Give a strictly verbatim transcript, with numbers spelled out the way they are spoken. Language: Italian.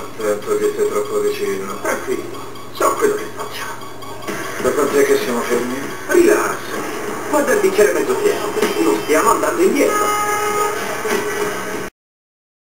Attento che sei troppo vicino. Tranquillo, so quello che facciamo. Da quant'è che siamo fermi? Relax, guarda il bicchiere mezzo pieno, non stiamo andando indietro.